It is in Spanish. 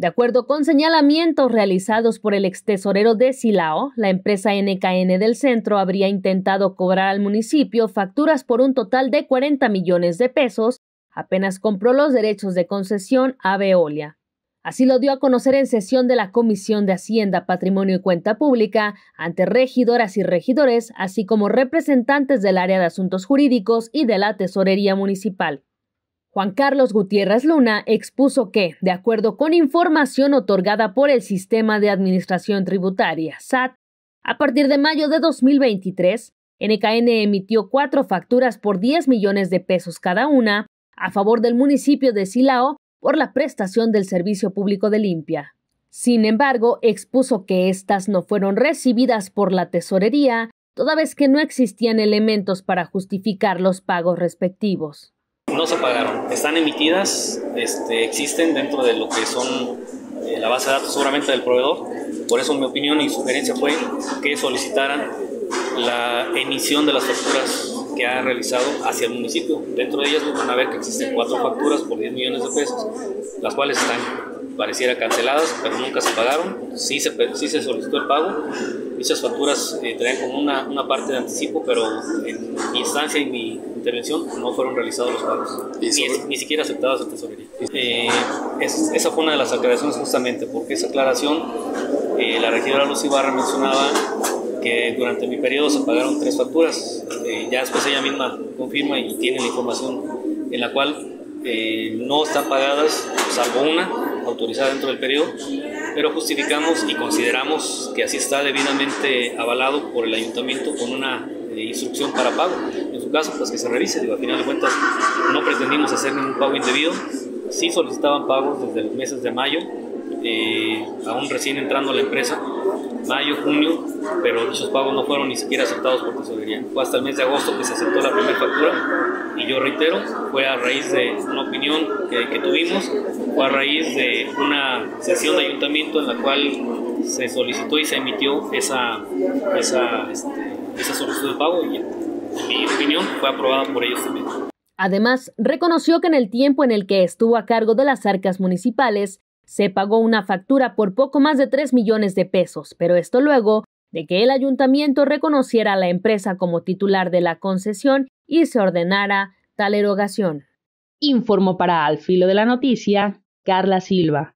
De acuerdo con señalamientos realizados por el extesorero de Silao, la empresa NKN del Centro habría intentado cobrar al municipio facturas por un total de 40 millones de pesos, apenas compró los derechos de concesión a Veolia. Así lo dio a conocer en sesión de la Comisión de Hacienda, Patrimonio y Cuenta Pública ante regidoras y regidores, así como representantes del área de asuntos jurídicos y de la Tesorería Municipal. Juan Carlos Gutiérrez Luna expuso que, de acuerdo con información otorgada por el Sistema de Administración Tributaria, SAT, a partir de mayo de 2023, NKN emitió 4 facturas por 10 millones de pesos cada una a favor del municipio de Silao por la prestación del servicio público de limpia. Sin embargo, expuso que estas no fueron recibidas por la tesorería, toda vez que no existían elementos para justificar los pagos respectivos. No se pagaron, están emitidas, existen dentro de lo que son la base de datos seguramente del proveedor. Por eso mi opinión y sugerencia fue que solicitaran la emisión de las facturas que ha realizado hacia el municipio. Dentro de ellas van a ver que existen 4 facturas por 10 millones de pesos, las cuales están, pareciera, canceladas, pero nunca se pagaron. Sí se solicitó el pago. Dichas facturas traían como una parte de anticipo, pero en mi instancia y mi intervención no fueron realizados los pagos, ni siquiera aceptados en tesorería. Esa fue una de las aclaraciones justamente, porque esa aclaración, la regidora Luz Ibarra mencionaba que durante mi periodo se pagaron 3 facturas. Ya después ella misma confirma y tiene la información en la cual no están pagadas, salvo una autorizada dentro del periodo, pero justificamos y consideramos que así está debidamente avalado por el ayuntamiento con una instrucción para pago. En su caso, pues que se revise. Al final de cuentas, no pretendimos hacer ningún pago indebido. Sí solicitaban pagos desde los meses de mayo, aún recién entrando a la empresa, mayo, junio, pero dichos pagos no fueron ni siquiera aceptados por tesorería. Fue hasta el mes de agosto que se aceptó la primera factura, y yo reitero, fue a raíz de una opinión que tuvimos, fue a raíz de una sesión de ayuntamiento en la cual se solicitó y se emitió esa solicitud de pago, y en mi opinión fue aprobada por ellos también. Además, reconoció que en el tiempo en el que estuvo a cargo de las arcas municipales, se pagó una factura por poco más de 3 millones de pesos, pero esto luego de que el ayuntamiento reconociera a la empresa como titular de la concesión y se ordenara tal erogación. Informó para Al Filo de la Noticia, Carla Silva.